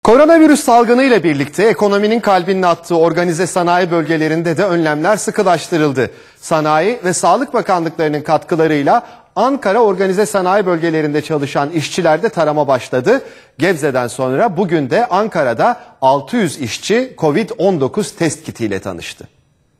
Koronavirüs salgınıyla birlikte ekonominin kalbinin attığı organize sanayi bölgelerinde de önlemler sıkılaştırıldı. Sanayi ve Sağlık Bakanlıklarının katkılarıyla Ankara organize sanayi bölgelerinde çalışan işçilerde tarama başladı. Gebze'den sonra bugün de Ankara'da 600 işçi Covid-19 test kitiyle tanıştı.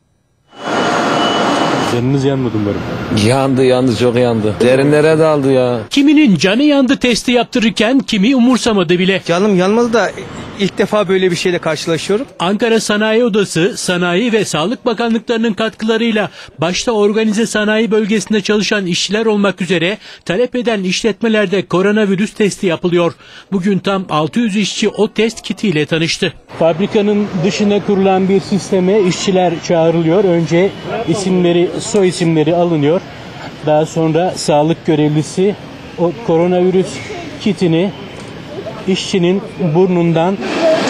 Canınız yanmadı umarım. Yandı çok yandı. Derinlere daldı ya. Kiminin canı yandı testi yaptırırken kimi umursamadı bile. Canım yanmadı da ilk defa böyle bir şeyle karşılaşıyorum. Ankara Sanayi Odası, Sanayi ve Sağlık Bakanlıklarının katkılarıyla başta organize sanayi bölgesinde çalışan işçiler olmak üzere talep eden işletmelerde koronavirüs testi yapılıyor. Bugün tam 600 işçi o test kitiyle tanıştı. Fabrikanın dışına kurulan bir sisteme işçiler çağrılıyor. Önce isimleri, soy isimleri alınıyor. Daha sonra sağlık görevlisi o koronavirüs kitini işçinin burnundan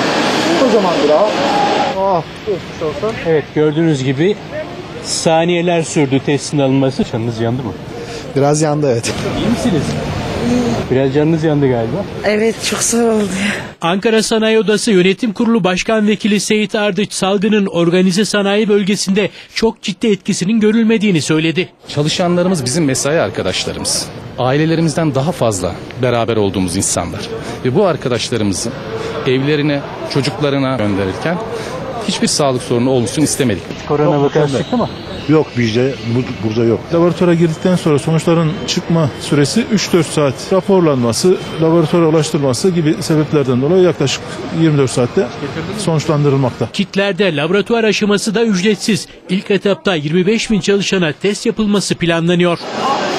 evet, gördüğünüz gibi saniyeler sürdü testin alınması. Canınız yandı mı? Biraz yandı, evet. İyi misiniz? Biraz canınız yandı galiba. Evet, çok zor oldu. Ankara Sanayi Odası Yönetim Kurulu Başkan Vekili Seyit Ardıç, salgının organize sanayi bölgesinde çok ciddi etkisinin görülmediğini söyledi. Çalışanlarımız bizim mesai arkadaşlarımız. Ailelerimizden daha fazla beraber olduğumuz insanlar. Ve bu arkadaşlarımızı evlerine, çocuklarına gönderirken hiçbir sağlık sorunu olsun istemedik. Korona vakası çıktı mı? Yok, bizde burada yok. Laboratuvara girdikten sonra sonuçların çıkma süresi 3-4 saat. Raporlanması, laboratuvara ulaştırılması gibi sebeplerden dolayı yaklaşık 24 saatte sonuçlandırılmakta. Kitlerde laboratuvar aşaması da ücretsiz. İlk etapta 25.000 çalışana test yapılması planlanıyor.